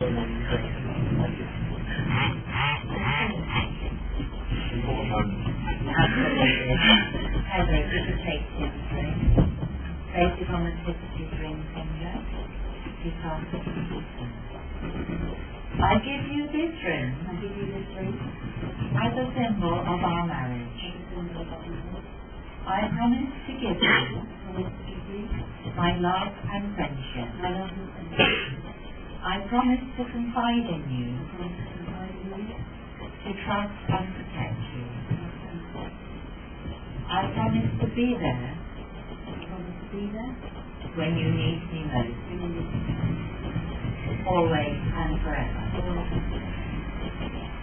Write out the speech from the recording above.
Heather, if you take his ring, place it on the tip of his ring finger. He passes it to him. I give you this ring. I give you this ring as a symbol of our marriage. I promise to give you my love and friendship. I promise to confide in you, to trust and protect you. I promise to be there when you need me most, always and forever.